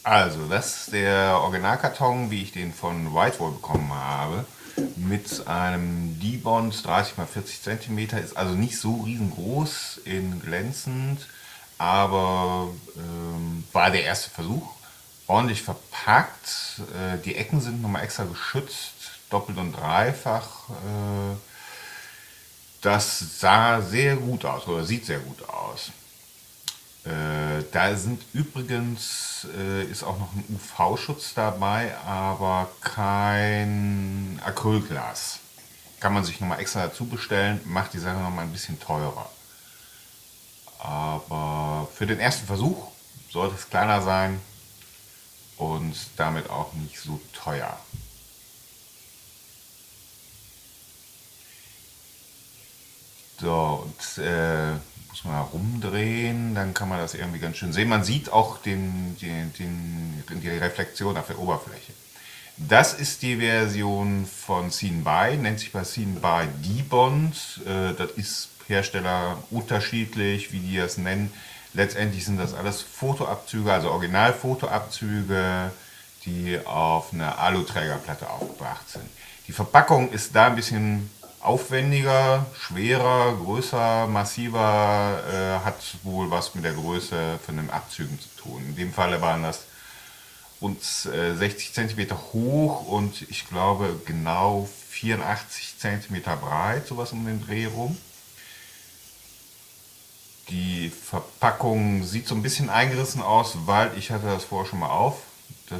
Also, das ist der Originalkarton, wie ich den von Whitewall bekommen habe. Mit einem D-Bond 30 x 40 cm. Ist also nicht so riesengroß in glänzend, aber war der erste Versuch. Ordentlich verpackt. Die Ecken sind nochmal extra geschützt, doppelt und dreifach. Das sah sehr gut aus oder sieht sehr gut aus. Da sind übrigens, ist auch noch ein UV-Schutz dabei, aber kein Acrylglas. Kann man sich nochmal extra dazu bestellen, macht die Sache nochmal ein bisschen teurer. Aber für den ersten Versuch sollte es kleiner sein und damit auch nicht so teuer. So, und muss man rumdrehen, dann kann man das irgendwie ganz schön sehen. Man sieht auch die Reflexion auf der Oberfläche. Das ist die Version von Seen By, nennt sich bei Seen By D-Bond. Das ist Hersteller unterschiedlich, wie die das nennen. Letztendlich sind das alles Fotoabzüge, also Originalfotoabzüge, die auf einer Aluträgerplatte aufgebracht sind. Die Verpackung ist da ein bisschen aufwendiger, schwerer, größer, massiver, hat wohl was mit der Größe von den Abzügen zu tun. In dem Fall waren das rund 60 cm hoch und ich glaube genau 84 cm breit, sowas um den Dreh rum. Die Verpackung sieht so ein bisschen eingerissen aus, weil ich hatte das vorher schon mal auf. Das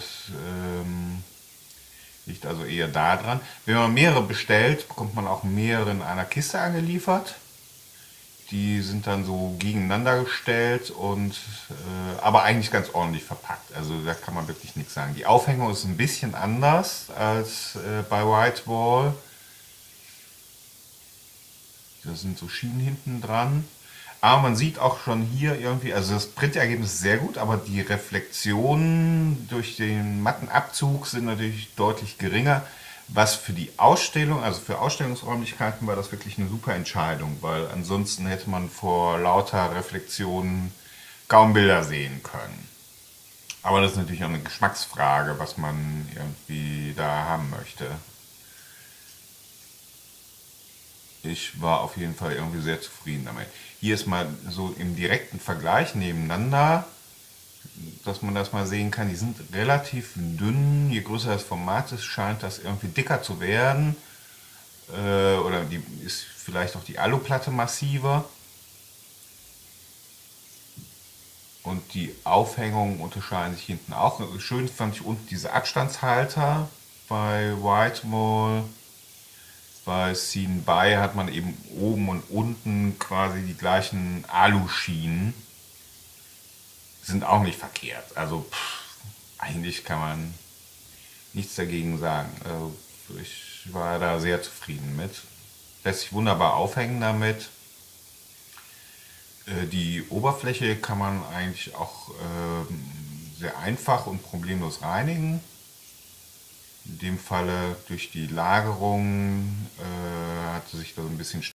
liegt also eher da dran. Wenn man mehrere bestellt, bekommt man auch mehrere in einer Kiste angeliefert. Die sind dann so gegeneinander gestellt und aber eigentlich ganz ordentlich verpackt. Also da kann man wirklich nichts sagen. Die Aufhängung ist ein bisschen anders als bei Whitewall. Da sind so Schienen hinten dran. Aber man sieht auch schon hier irgendwie, also das Printergebnis ist sehr gut, aber die Reflexionen durch den matten Abzug sind natürlich deutlich geringer. Was für die Ausstellung, also für Ausstellungsräumlichkeiten war das wirklich eine super Entscheidung, weil ansonsten hätte man vor lauter Reflexionen kaum Bilder sehen können. Aber das ist natürlich auch eine Geschmacksfrage, was man irgendwie da haben möchte. Ich war auf jeden Fall irgendwie sehr zufrieden damit. Hier ist mal so im direkten Vergleich nebeneinander, dass man das mal sehen kann. Die sind relativ dünn. Je größer das Format ist, scheint das irgendwie dicker zu werden. Oder die ist vielleicht auch die Aluplatte massiver. Und die Aufhängungen unterscheiden sich hinten auch. Schön fand ich unten diese Abstandshalter bei Whitewall. Bei Seen By hat man eben oben und unten quasi die gleichen Aluschienen. Sind auch nicht verkehrt. Also eigentlich kann man nichts dagegen sagen. Also ich war da sehr zufrieden mit. Lässt sich wunderbar aufhängen damit. Die Oberfläche kann man eigentlich auch sehr einfach und problemlos reinigen. In dem Falle durch die Lagerung hat sich da so ein bisschen